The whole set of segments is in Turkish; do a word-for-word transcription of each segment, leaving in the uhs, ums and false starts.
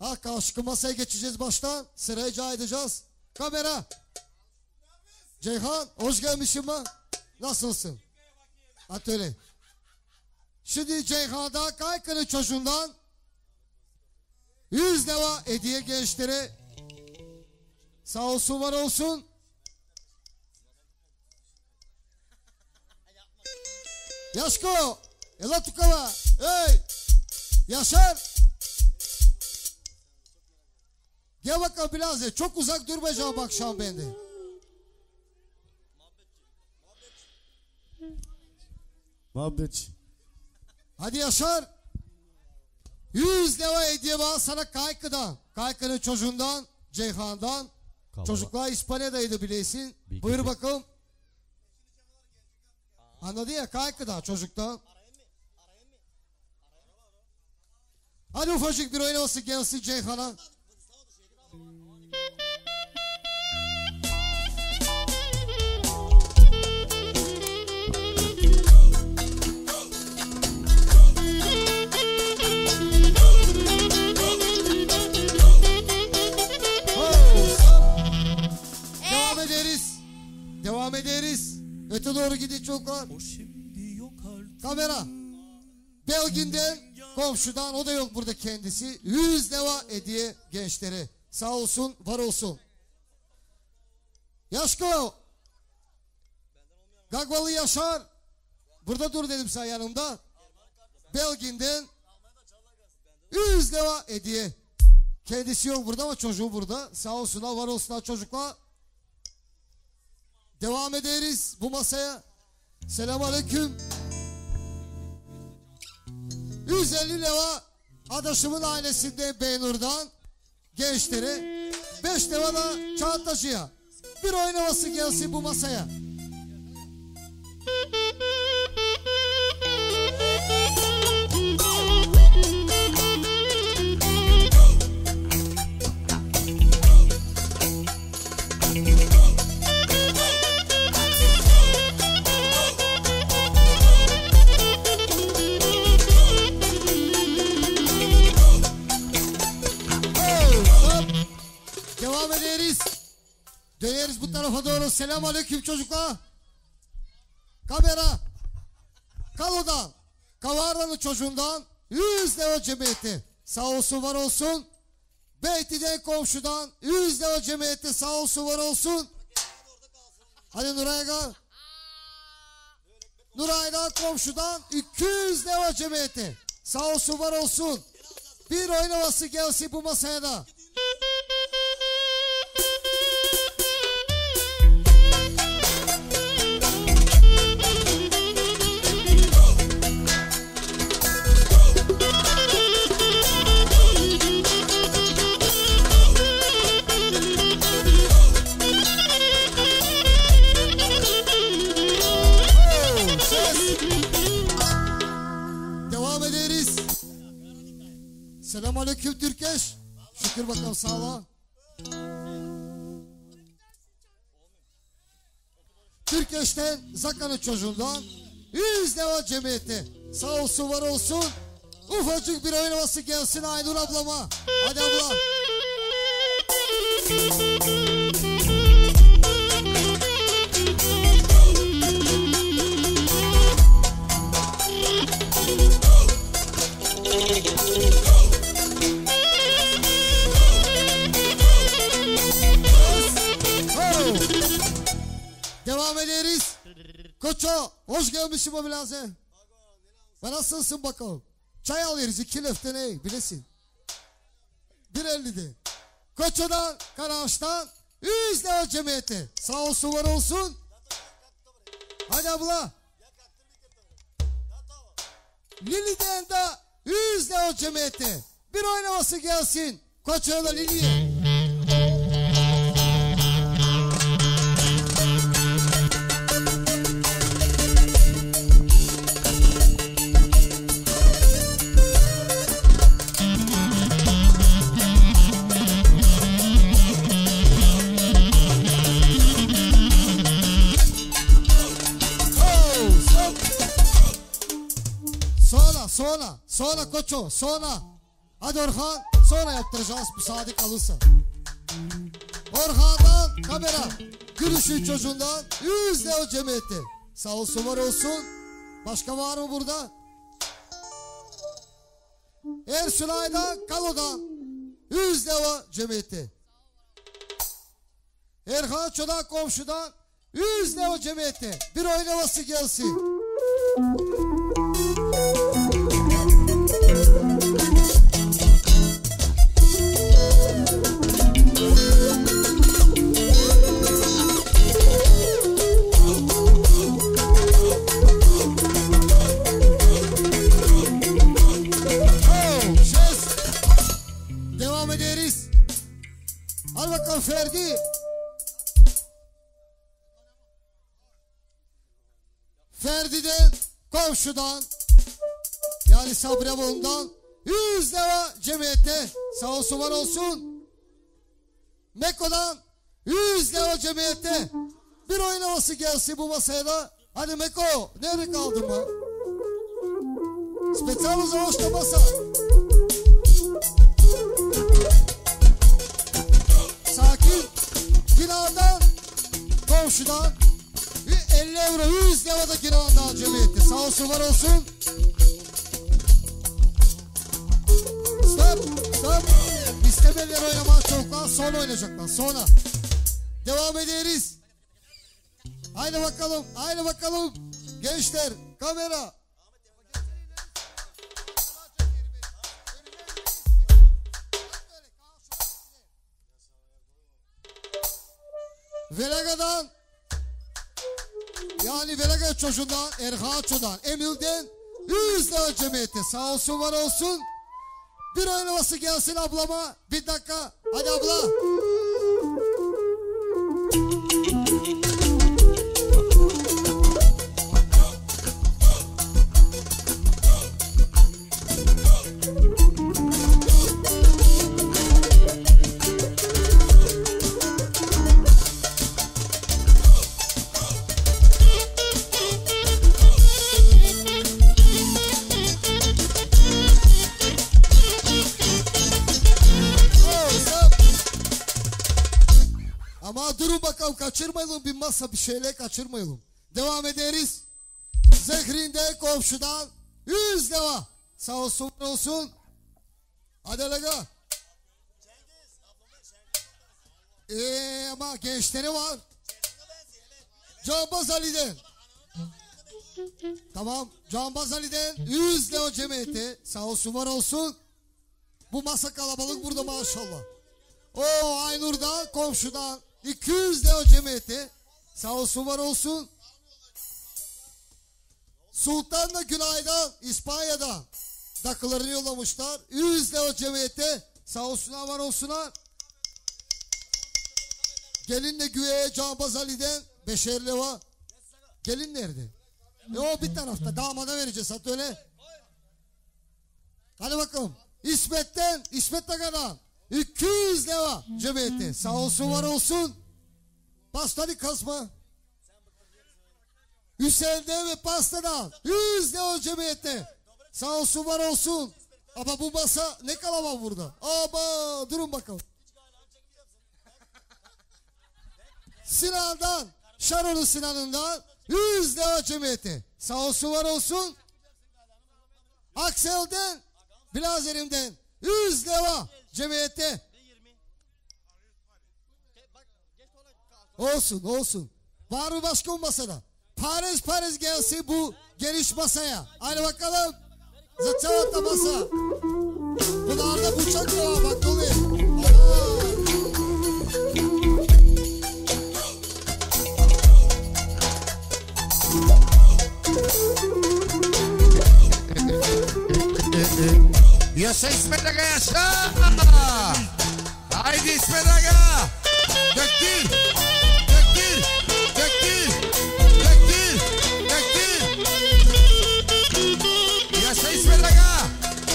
Ha karşı masaya geçeceğiz baştan. Sırayı rica edeceğiz. Kamera. Ceyhan hoş gelmişsin ben. Nasılsın? Atölye. Şimdi Ceyhan'da Kaykı'nın çocuğundan yüz lira hediye gençlere. Sağ olsun var olsun. Yaşko. Ela tukava. Hey. Yaşar. Gel bakalım biraz. Çok uzak durmayacağım akşam bende. Muhabbet. Hadi Yaşar. Yüz lira hediye var sana Kaykı'dan. Kaykı'nın çocuğundan, Ceyhan'dan. Kavala. Çocuklar İspanya'daydı bileysin. Bilgi Buyur bakalım. Anladı ya Kaykı'dan çocuktan. Hadi ufacık bir oynaması gelsin Ceyhan'a. Devam ederiz. Devam ederiz. Öte doğru gidin çocuklar. Kamera. Belgin'den, komşudan, o da yok burada kendisi. Yüz lira hediye gençlere. Sağ olsun, var olsun. Yaşko. Gagvalı Yaşar. Burada dur dedim sen yanımda. Belgin'den yüz lira hediye. Kendisi yok burada ama çocuğu burada. Sağ olsunlar, var olsunlar çocuklar. Devam ederiz bu masaya. Selamünaleyküm. yüz elli lira adaşımın ailesinden Beynur'dan gençlere. beş lira da Çağatacı'ya. Bir oynaması gelsin bu masaya. Devam ederiz. Döneriz bu tarafa doğru. Selamünaleyküm çocuklar. Kamera. Kalo'dan, Kavara'nın çocuğundan yüz lira cemiyeti. Sağ olsun var olsun. Beyti'den komşudan yüz lira cemiyeti. Sağ olsun var olsun. Hadi Nuray'a gel. Nuray'dan komşudan iki yüz lira cemiyeti. Sağ olsun var olsun. Bir oynaması gelsin bu masaya da. Devam ederiz. Selamünaleyküm Türkeş. Şükür bakalım sağ ol. Türkeş'ten Zaka'nın çocuğundan yüz lira cemiyeti. Sağ olsun var olsun. Ufacık bir oynaması gelsin Aynur ablama. Hadi abla. Devam ederiz. Koço hoş gelmişsin Mobilaze. Ben nasılsın bakalım. Çay alıyoruz iki lefte ne bilesin. Bir elli de. Koço'dan Karaağaç'tan yüz lira cemiyeti. Sağ olsun var olsun. Hadi abla. Lili'den de yüz lira cemiyeti. Bir oynaması gelsin. Koço'da Lili'ye. Sonra, sonra, sonra koço, sonra. Hadi Orhan. Sonra yaptıracağız müsaade kalırsa. Orhan'dan kamera. Gülüşün çocuğundan yüz lira cemiyeti. Sağ olsun var olsun. Başka var mı burada? Ersunay'dan Kalo'dan yüz lira cemiyeti. Erhan Çodan komşudan yüz lira cemiyeti. Bir oynaması gelsin. Devam ederiz. Al bakalım Ferdi. Ferdi'den, komşudan, yani Sabri Avon'dan yüz lira cemiyete. Sağ olsun var olsun. Meko'dan yüz lira cemiyete. Bir oyun havası gelsin bu masaya da. Hadi Meko, nerede kaldın mı? Spesyal uzavaşta masa. Sakin. Binardan, komşudan elli euro, yüz lira da kinağından cemiyeti. Sağ olsun var olsun. Stop, stop. İstemeliler oynamaya çoktan sonra oynayacaklar. Sonra. Devam ederiz. Haydi bakalım, haydi bakalım. Gençler, kamera. Velaga'dan, yani Velaga çocuğundan, Erhaço'dan, Emil'den yüz lira cemiyeti. Sağ olsun var olsun. Bir oynaması gelsin ablama. Bir dakika. Hadi abla. Ama durun bakalım, kaçırmayalım bir masa, bir şeyler kaçırmayalım. Devam ederiz. Zehrinde komşudan yüz lira. Sağ olsun olsun. Hadi laga. Eee ama gençleri var. Canbaz Ali'den. Tamam, Canbaz Ali'den yüz lira cemiyeti. Sağ olsun var olsun. Bu masa kalabalık burada maşallah. O Aynur'dan komşudan iki yüz lira cemiyeti. Sağ olsun var olsun. Sultan da Günay'dan, İspanya'dan dakılarını yollamışlar. yüz lira cemiyete. Sağ olsunlar var olsunlar. Gelin de Güve'ye Canbaz Ali'den beşer lira. Gelin nerede? E o bir tarafta, damada vereceğiz hatta öyle. Hadi bakalım. İsmet'ten, İsmet Taga'dan iki yüz lira cemiyeti. Sağ olsun var olsun. Pastayı kasma. Hüseyin'den ve pastadan yüz lira cemiyeti. Sağ olsun var olsun. Ama bu masa ne kalabalık burada. Ama durun bakalım. Sinan'dan, Şarolu Sinan'ından yüz lira cemiyeti. Sağ olsun var olsun. Aksel'den, Bilazerim'den yüz lira cemiyete. Olsun olsun. Var mı başka bu masada? Paris Paris gelsin bu geniş masaya. Hadi bakalım. Zaçavata masa. Bunlarda bıçak da var bak dolu. Yaşa İsmet Aga yaşa. Haydi İsmet Aga. Döktür. Döktür. Döktür. Döktür. Döktür. Yaşa İsmet Aga.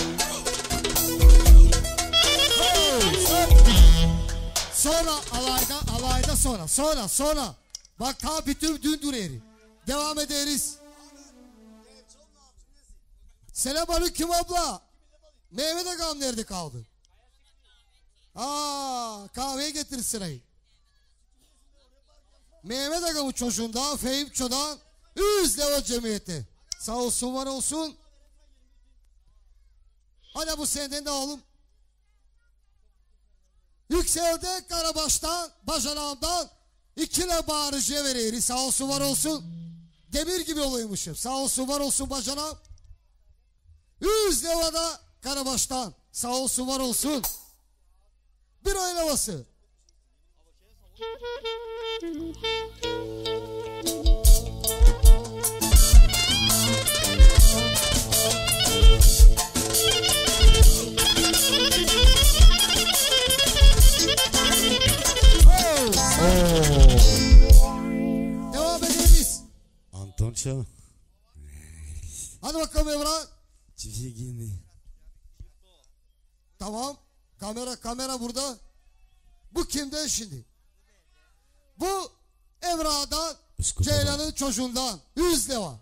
Sonra alayda alayda sonra sonra sonra. Bak ta bütün dün dureri. Devam ederiz. Selam aleyküm abla. Mehmet Agam nerede kaldı? Aa, kahveye getir sırayı. Mehmet Aga'nın çocuğundan, Fehimço'dan Üzle o cemiyeti. Sağ olsun, var olsun. Hadi bu senden de oğlum. Yükseldi Karabaş'tan, Bacanağım'dan ikile bağırıcıya veririz. Sağ olsun, var olsun. Demir gibi oluyormuşum. Sağ olsun, var olsun Bacanağım. Üzle o da Karabaş'tan. Sağ olsun, var olsun. Bir oynaması. Devam ederiz. Antonço. Hadi bakalım Evra. Çiftçi giyini. Tamam. Kamera kamera burada. Bu kimden şimdi? Bu Evra'dan, Ceylan'ın çocuğundan. Yüz leva.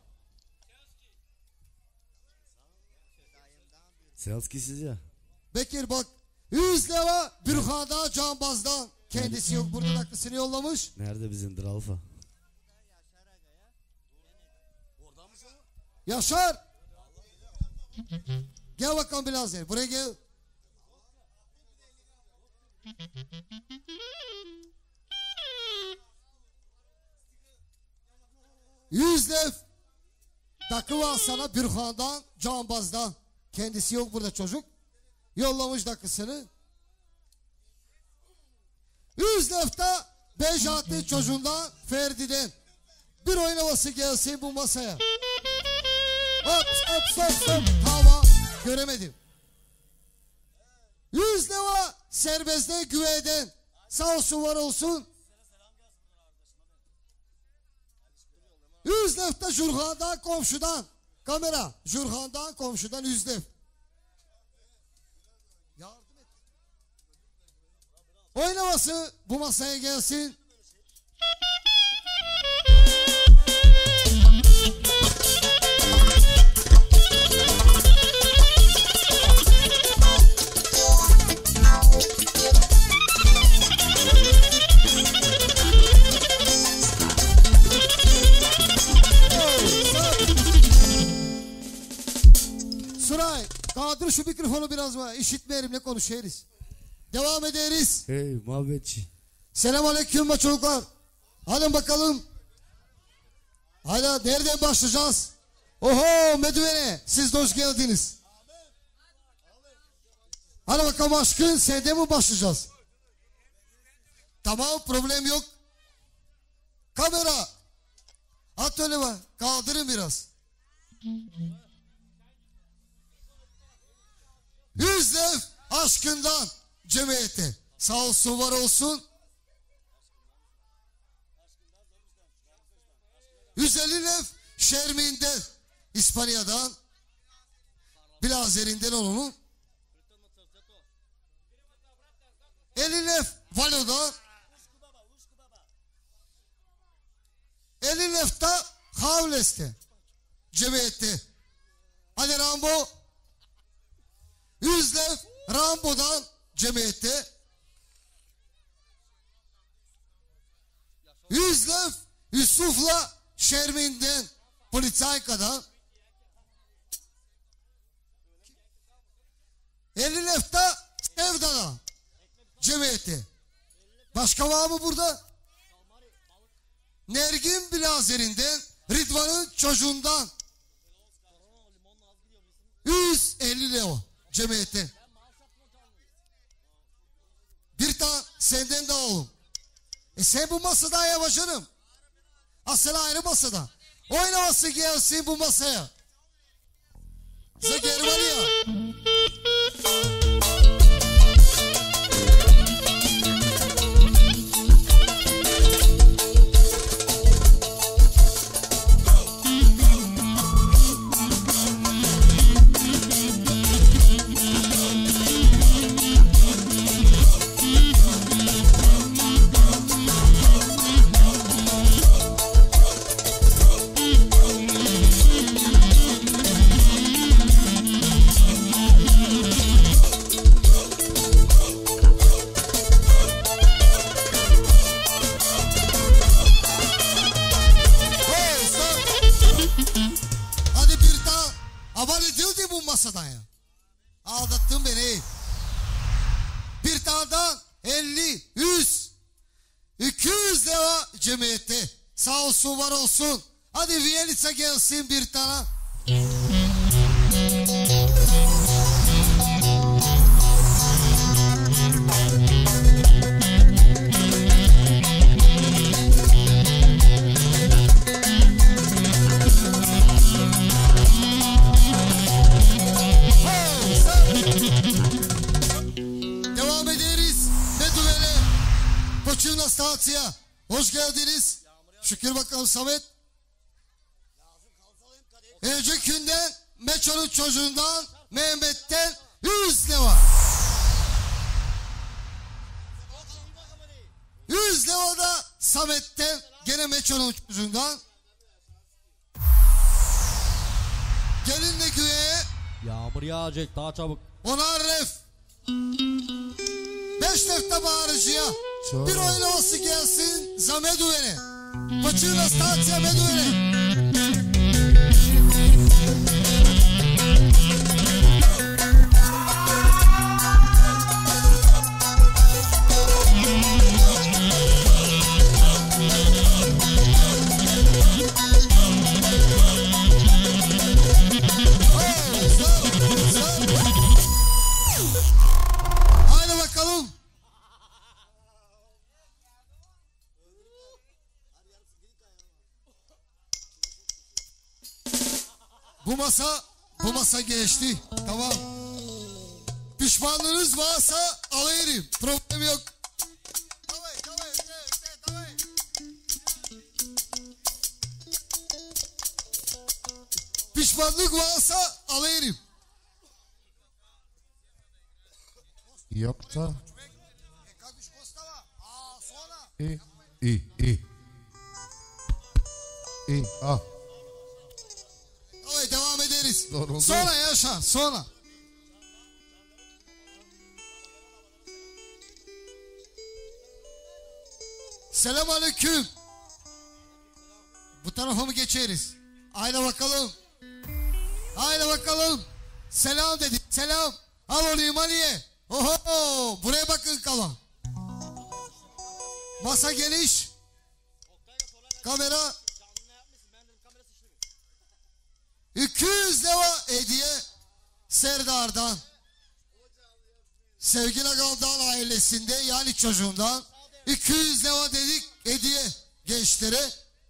Selski siz ya. Bekir bak. Yüz leva Bürhan'dan, Canbaz'dan. Kendisi yok, burada haklısını yollamış. Nerede bizimdir Alfa? Yaşar. Gel bakalım Bilazer. Buraya gel. Yüzlef takı var sana Bürhan'dan, Canbaz'dan. Kendisi yok burada çocuk. Yollamış takısını. Yüzlef'te Bejatlı çocuğundan, Ferdi'den. Bir oynaması gelsin bu masaya. Hop hop stop stop. Tamam, göremedim. Yüz leva serbestten, güveyden. Sağ olsun, var olsun. Yüz lefte Jurhan'dan, komşudan. Kamera. Jurhan'dan, komşudan yüz lef. Yardım et. Oynaması bu masaya gelsin. Suray, kaldır şu mikrofonu biraz var. İşitmeyelim, ne konuşuyoruz. Devam ederiz. Hey muhabbetçi. Selamünaleyküm çocuklar. Hadi bakalım. Hadi nereden başlayacağız? Oho Medvene, siz de hoş geldiniz. Hadi bakalım aşkın, sende mi başlayacağız? Tamam, problem yok. Kamera. At öyle var. Kaldırın biraz. Yüzlef aşkından cemiyete. Sağ olsun, var olsun. yüz elli lef Şermin'den, İspanya'dan, Bilazerinden onun. elli lef Valo'dan. elli lef de Havles'te cemiyette. Hadi Rambo. yüz lef Rambo'dan cemiyette. yüz lef Yusuf'la Şermin'den, Politsayka'dan. elli lef de Sevda'da cemiyeti. Başka var mı burada? Nergin Bilazerinden, Ridvan'ın çocuğundan. yüz elli leva cemiyete. Bir tane senden de oğlum. E sen bu masada ya başarım. Asıl ayrı masada. Oynaması gelsin bu masaya. Zeker var ya. elli, yüz, iki yüz lira cemiyeti. Sağ olsun, var olsun. Hadi Viyelitsa gelsin bir tane. Devam ederiz. Meduvele. Koçuna statsiya. Hoş geldiniz. Şükür bakalım Samet. Önceki günden Meço'nun çocuğundan Mehmet'ten yüz lira. yüz lira da Samet'ten gene Meço'nun çocuğundan. Gelinle güveye Yağmur yağacak daha çabuk. onar ref. Beş defte bağırıcıya. Bir oylaması gelsin za Meduvene. Koçuna statsiya Meduvene. Haydi bakalım. Bu masa, bu masa geçti. Tamam. Pişmanlığınız varsa alayım. Problem yok. Davay, davay, davay. Pişmanlık varsa alayım. Yok da. İyi, iyi, iyi. İyi, al. Evet, devam ederiz. Doğru oldu. Sonra Yaşar, sonra. Selamünaleyküm. Bu tarafa mı geçeriz? Haydi bakalım. Haydi bakalım. Selam dedi. Selam. Al olayım Ali'ye. Oho, buraya bakın kalan. Masa geniş. Kamera. iki yüz lira hediye Serdar'dan. Sevgili Agal'dan ailesinde yani çocuğundan. iki yüz lira dedik hediye gençlere.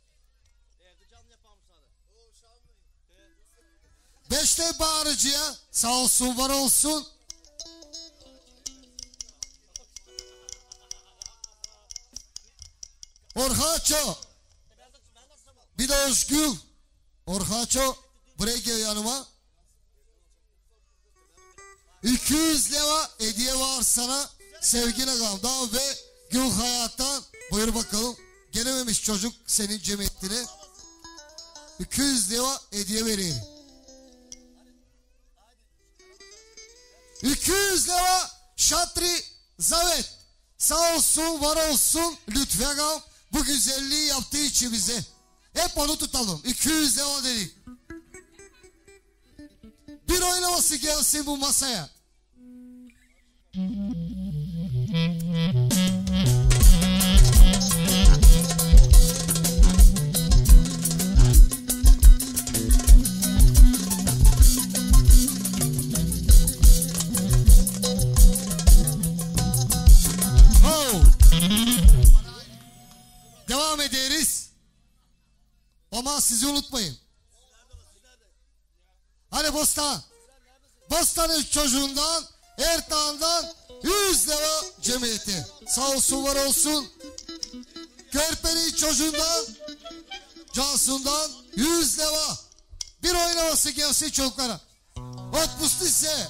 Beşte bağırıcıya sağ olsun var olsun. Orhaço. Bir de Özgül. Orhaço. Buraya gel yanıma. iki yüz lira hediye var sana. Sevgili Agam'dan ve Gül Hayat'tan. Buyur bakalım. Gelememiş çocuk senin cemiyetine. iki yüz lira hediye vereyim. iki yüz lira Şatri Zavet. Sağ olsun var olsun Lütfi Agam. Bu güzelliği yaptığı için bize. Hep onu tutalım. iki yüz lira dedik. Bir oylaması gelsin bu masaya. Oh. Devam ederiz. Ama sizi unutmayın. Hadi Bostan. Bostan'ın çocuğundan, Ertan'dan yüz lira cemiyeti. Sağ olsun var olsun. Körpe'nin çocuğundan, Cansu'ndan yüz lira. Bir oynaması gelsin çocuklara. Otmuştu ise.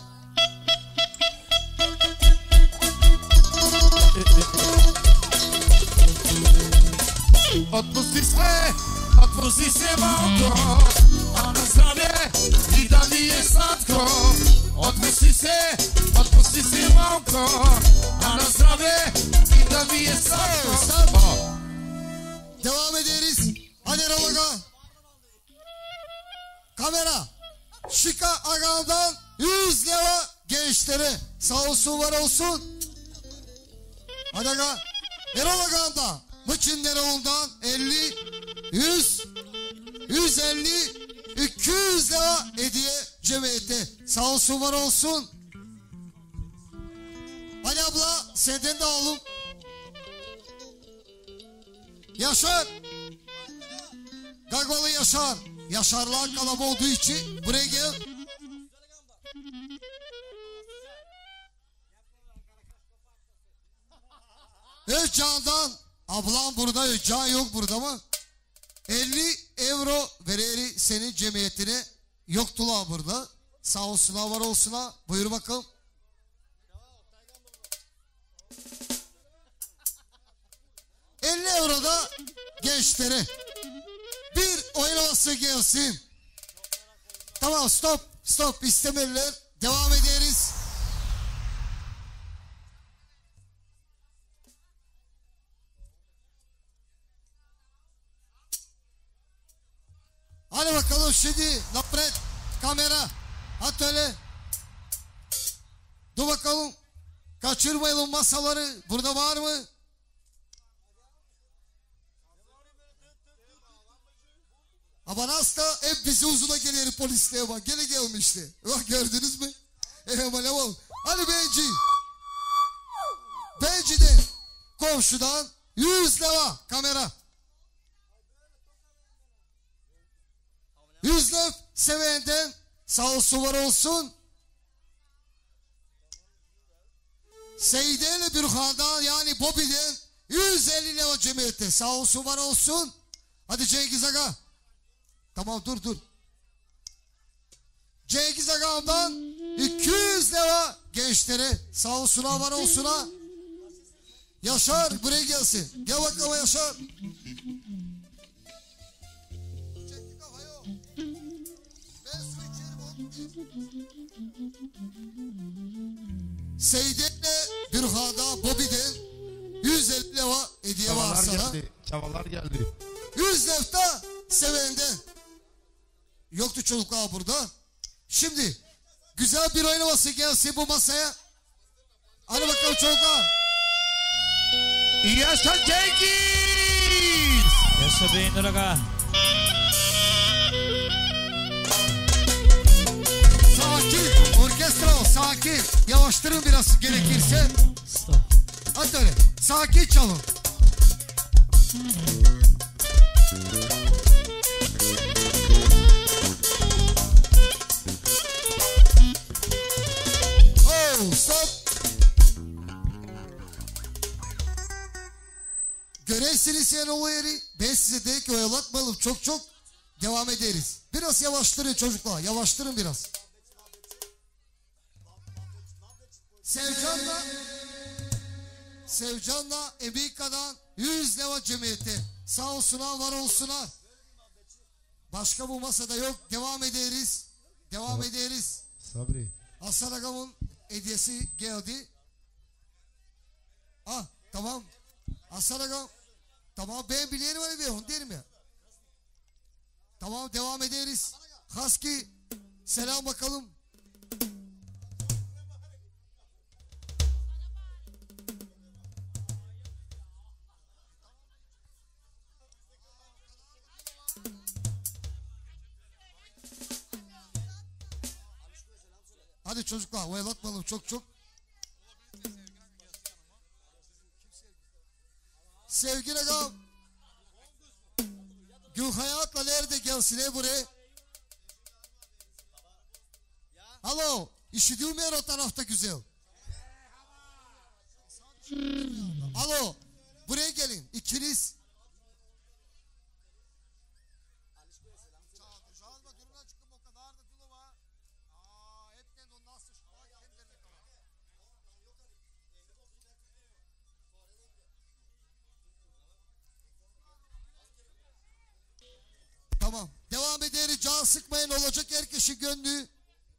Отпусти отпусти се малко, а на здраве и да ви е сладко. Отпусти се, отпусти се малко, а на здраве и да ви е сладко. Devam ederiz. Hadi Ramaga. Kamera. Şika Aga'dan yüz lira gençlere. Sağ olsun var olsun. Hadi aga. Erol Aga'nda. Mıçın Eroğlu'ndan elli, yüz, yüz elli, iki yüz lira hediye cemiyete. Sağ olsun var olsun. Hadi abla senden de alalım. Yaşar. Gagalı Yaşar. Yaşarlar kalab olduğu için buraya gel. Özcan'dan ablam burada, Özcan yok burada mı? elli euro vereri senin cemiyetine, yoktular burada. Sağ olsunlar var olsunlar. Buyur bakalım. elli euro da gençlere. Bir oynaması gelsin. Tamam stop stop istemeliler. Devam ederiz. Hadi bakalım şimdi lapret kamera at öyle. Dur bakalım. Kaçırmayalım masaları. Burada var mı? Ama nasıl da hep bizi uzuna gelir polisliğe bak. Gene gelmişti. Bak gördünüz mü? Hemen hemen. Hadi Benci. Benci'de komşudan yüz lira kamera. yüz lira sevenden sağ olsun var olsun. Seyide ile Bürhan'dan yani Bobby'den yüz elli lira cemiyete. Sağ olsun var olsun. Hadi Cengiz Aga. Tamam dur dur. Cengiz Aga'mdan iki yüz lira gençlere. Sağ olsuna var olsuna. Yaşar buraya gelsin. Gel bakalım Yaşar. Seyden'le Bürha'da Bobby'de yüz elli lira hediye Çavalar var sana. geldi. Çavalar geldi. yüz lira sevenden. Yoktu çocuklar burada. Şimdi güzel bir oynaması gelsin bu masaya. Hadi bakalım çocuklar. Yaşa Cengiz. Yaşa Beynir Aga. Sakin. Orkestra sakin. Yavaştırın biraz gerekirse. Stop. Hadi öyle. Sakin çalın. Oh, stop. Göresiniz yani o yeri. Ben size de ki oyalatmayalım. Çok çok devam ederiz. Biraz yavaştırın çocuklar. Yavaştırın biraz. Sevcan'la Sevcan'la Emika'dan yüz lira cemiyete. Sağ olsunlar var olsunlar. Başka bu masada yok. Devam ederiz. Devam ederiz. Sabri. Hasan Agam'ın hediyesi geldi. Ah tamam. Hasan Agam. Tamam ben biliyorum öyle bir onu derim ya. Tamam devam ederiz. Haski selam bakalım. Hadi çocuklar oyalatmayalım çok çok. Sevgili Agam. Gülhayat'la nerede gelsin he buraya? Alo. İşitiyor mu yer o tarafta güzel? Alo. Buraya gelin. İkiniz. Tamam. Devam ederiz. Can sıkmayın. Olacak herkesin gönlü.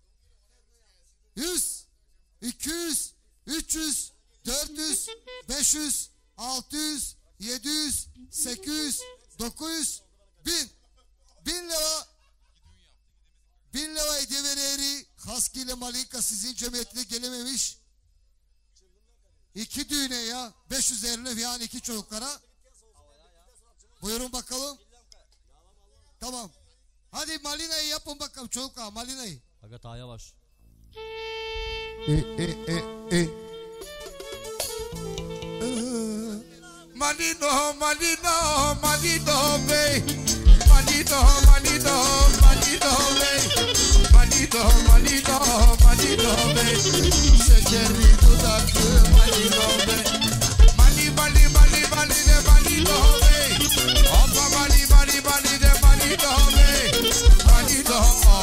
yüz, iki yüz, üç yüz, dört yüz, beş yüz, altı yüz, yedi yüz, sekiz yüz, dokuz yüz, bin. Bin lira. Bin lira hediye vereri. Haski ile Malika sizin cemiyetine gelememiş. İki düğüne ya. beş yüz elli yani iki çocuklara. Buyurun bakalım. Tamam. Hadi Malina'yı yapın bakalım çocuklar, Malina'yı. Aga ta yavaş. E e e e. Malino, Malino, Malino bey. Malino, Malino, Malino bey. Malino, Malino, Malino bey. Şekeri dudaklı Malino bey. Mali, Mali, Mali, Mali de Malino bey. Hoppa Mali, Mali, Mali de Malino bey. Malino.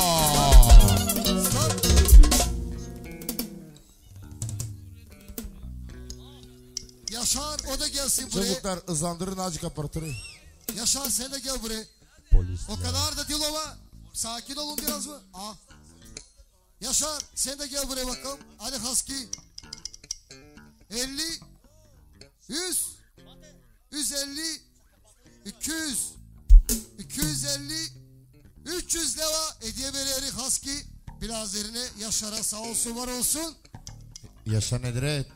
Yaşar o da gelsin buraya. Çocuklar hızlandırın azıcık aparatörü. Yaşar sen de gel buraya. Polis. O kadar da Dilova. Sakin olun biraz mı? Aa. Yaşar sen de gel buraya bakalım. Hadi Husky. elli. yüz. yüz elli. iki yüz. iki yüz elli. üç yüz leva hediye vereri Husky. Bilazerine Yaşar'a sağ olsun var olsun. Yaşa Nedret.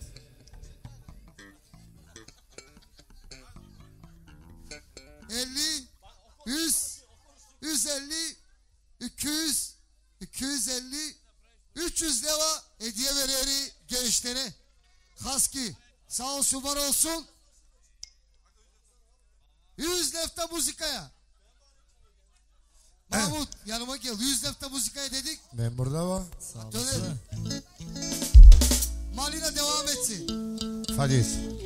elli, yüz, yüz elli, iki yüz, iki yüz elli, üç yüz leva hediye vereri gençlere. Husky sağ olsun var olsun. yüz lefte muzikaya. Mahmut yanıma gel. yüz lefte muzikaya dedik. Ben burada var. Dönelim. Malina devam etsin. Fadis.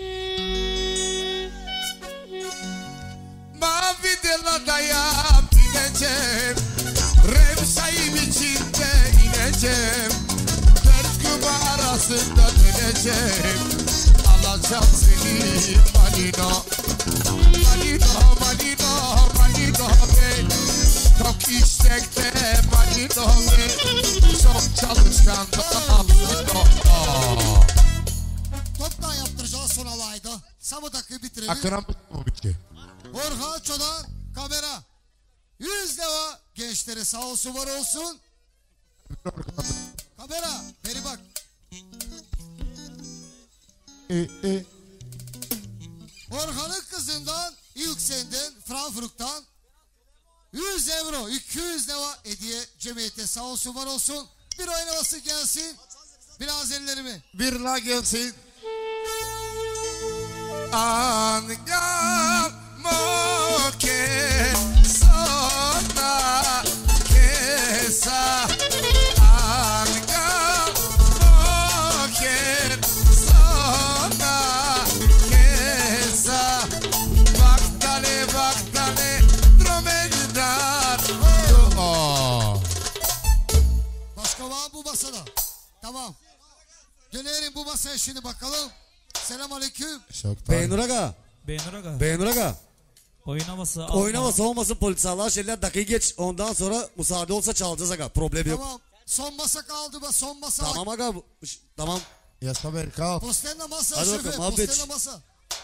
Mavi deladaya ineceğim. Remsayım içinde ineceğim. Dört kuba arasında döneceğim. Alacağım seni Malino. Malino, Malino, Malino bey. Çok istekte Malino bey. Çok çalışkan Malino. Toptan yaptıracağız son alayda. Sabah dakika bitirelim. Akıran mı bitti? Orhan Çodan kamera. yüz leva gençlere sağ olsun var olsun. Kamera beri bak. E e. Orhan'ın kızından ilk senden Frankfurt'tan yüz euro iki yüz leva hediye cemiyete sağ olsun var olsun. Bir oynaması gelsin. Biraz ellerimi. Bir la gelsin. Angam moke sona kesa. Angam moke sona kesa. Baktale baktale dromedar. Oh. Başka var mı bu masada? Tamam. Dönelim bu masaya şimdi bakalım. Selam aleyküm. Beynur Aga. Beynur Aga. Beynur Aga. Oynaması. Oynaması olmasın polis Allah şeyler dakika geç. Ondan sonra müsaade olsa çalacağız Aga. Problem yok. Tamam. Son masa kaldı mı? Son masa. Tamam Aga. bu- ş- Tamam. Yasa ver kap. Postenle masa Hadi şefe. bakalım, muhabbet. Postenle masa.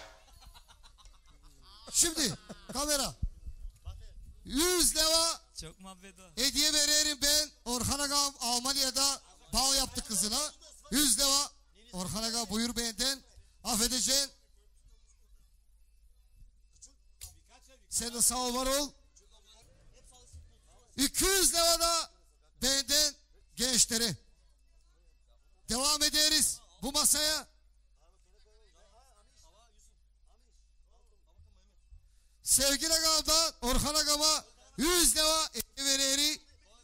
Şimdi kamera. yüz leva Çok muhabbet o. hediye veririm ben. Orhan Agam Almanya'da bal yaptı kızına. yüz leva. Orhan Aga buyur benden. Affedeceksin. Sen de sağ ol var ol. iki yüz leva da benden gençlere. Devam ederiz bu masaya. Sevgili Agam'dan Orhan Agam'a yüz leva hediye vereri.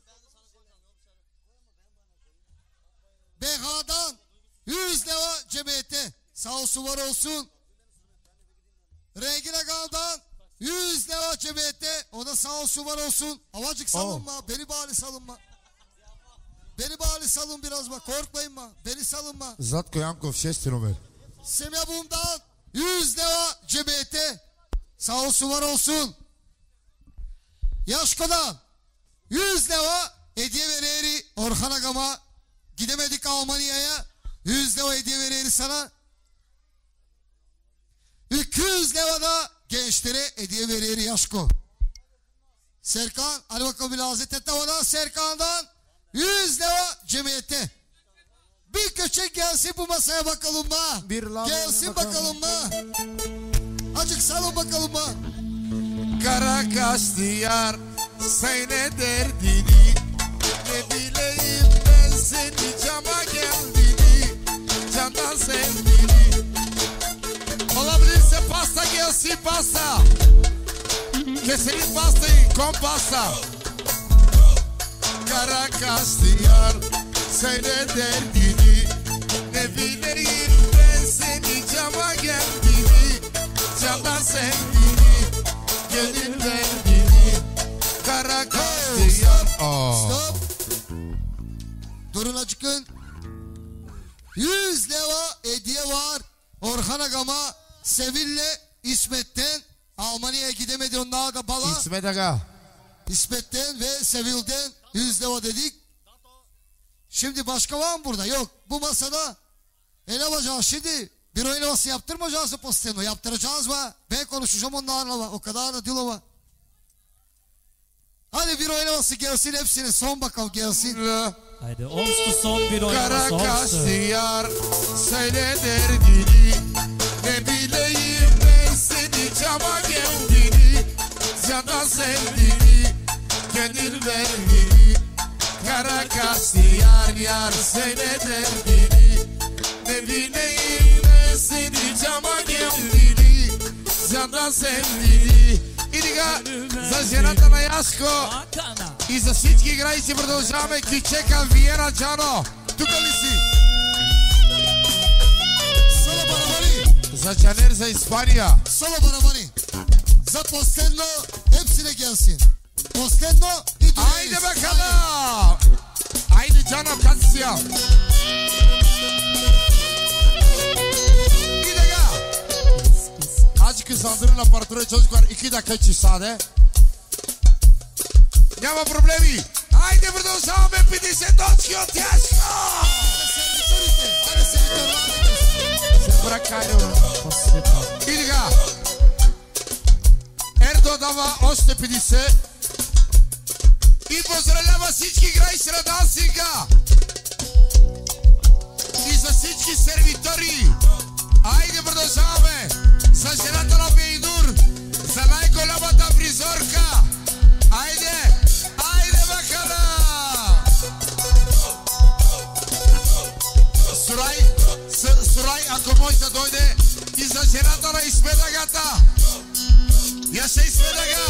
B H'dan yüz leva cemiyete sağ olsun var olsun. Rengin Agam'dan yüz leva cemiyete o da sağ olsun var olsun. Havacık salınma, beni bari salınma. Beni bari salın biraz bak, korkmayın mı? Beni salınma. Zatko Yankov šesti numer. Semya Bum'dan yüz leva cemiyete sağ olsun var olsun. Yaşko'dan yüz leva hediye vereri Orhan Agam'a. Gidemedik Almanya'ya. yüz leva hediye vereri sana. iki yüz leva da gençlere hediye vereri Yaşko. Serkan hadi bakalım bir lazet et havadan. Serkan'dan yüz leva cemiyete. Bir köçek gelsin bu masaya bakalım mı? Bir lan Gelsin bakalım mı? Acık salın bakalım mı? Kara kaşlı yar söyle derdini. Ne bileyim ben seni cama geldiğini. Candan sevdiğini. Olabilirse pasta gelsin pasta. Keselim pastayı kom pasta. Kara kaşlı yar söyle derdini. Ne bileyim ben seni cama geldiğini. Candan sevdiğini. Gönül verdiğini. Kara kaşlı yar. Stop. Durun acıkın. Yüz leva hediye var. Orhan Agama, Sevil'le İsmet'ten. Almanya'ya gidemedi onlar da bala. İsmet Aga. İsmet'ten ve Sevil'den yüz leva dedik. Şimdi başka var mı burada? Yok. Bu masada el yapacağız şimdi. Bir oyun havası yaptırmayacağız mı posteno? Yaptıracağız mı? Ben konuşacağım onlarla. O kadar da dil ama. Hadi bir oyun havası gelsin hepsini. Son bakalım gelsin. Haydi olmuştu son bir Kara oynaması kaşlı olmuştu. yar söyle derdini. Ne bileyim ben seni cama geldiğini. Candan sevdiğini. Gönül verdiğini. Kara kaşlı yar yar söyle derdini. Ne bileyim ben seni cama geldiğini. Candan sevdiğini. Иdiga за жената на Яшко и за всички играици продължаваме. Кичека, Виена, Джано, тук ли си? Solo barabani. За Джанер, за Испания. Solo barabani. Za posteno hepsine gelsin. Posteno и дори. Haydi bakalım. Haydi canım kansiyam. İdiga. Azıcık hızlandırın aparatörü çocuklar. iki dakika için sade. Няма проблеми. Haydi продължаваме. петдесет точки от Яшко. Servitörite. Hadi servitörler. Се бракайде. Идига. Ердо дава още петдесет. И поздравлява всички играйци на дансинга. И за всички сервитори. Айде продължаваме. За жената на Бейдур. За най-голямата фризорка. Айде. Айде бакала. Сурай. Сурай, ако може да дойде. И за жената на Исмедагата. Яша Исмедага.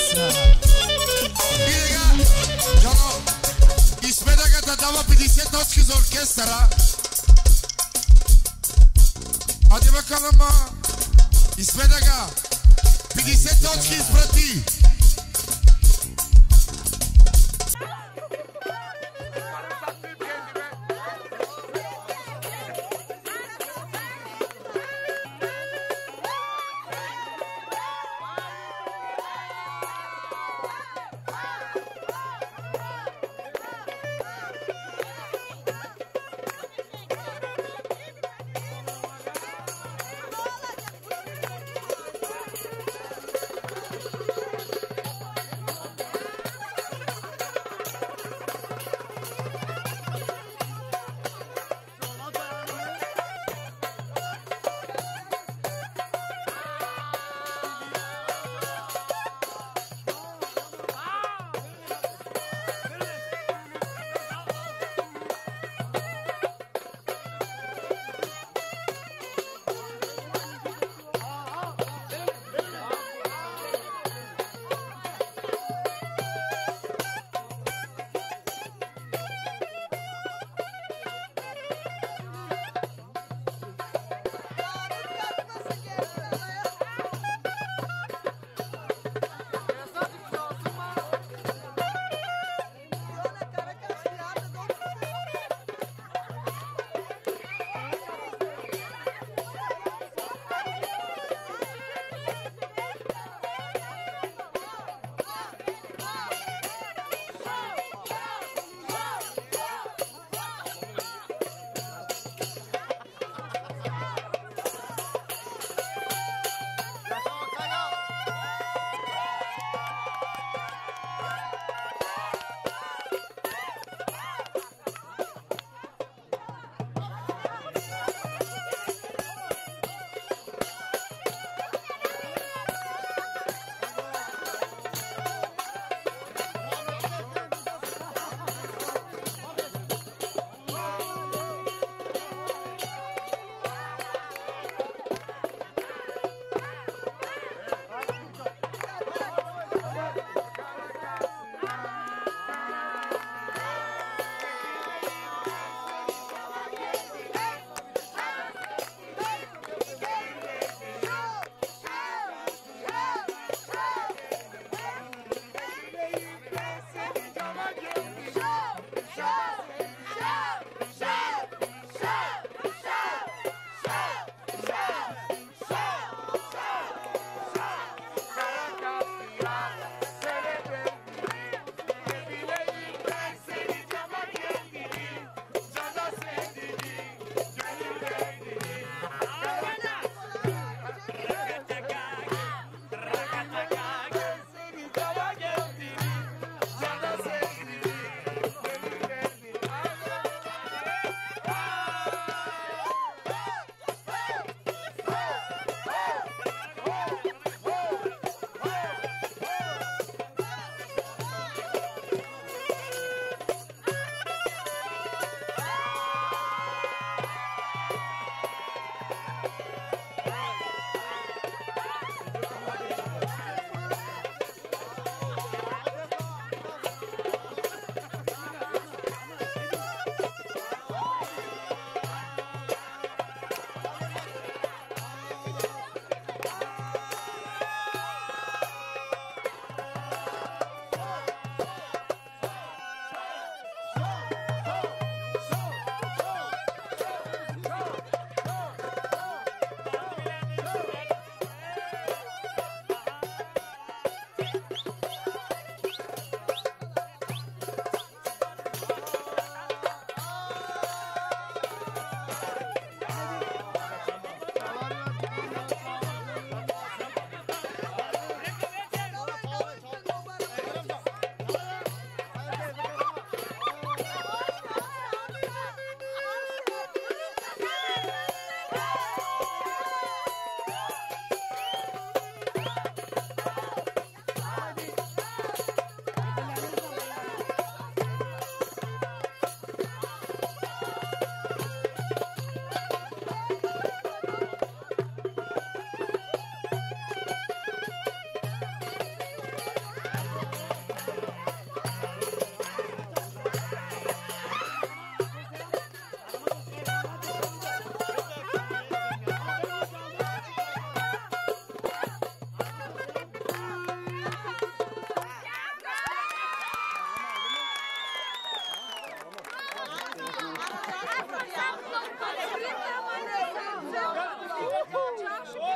Идега. Джано. Исмедагата дава петдесет точки за оркестъра. Hadi bakalım ha. İsmet Aga. петдесет точки изпрати.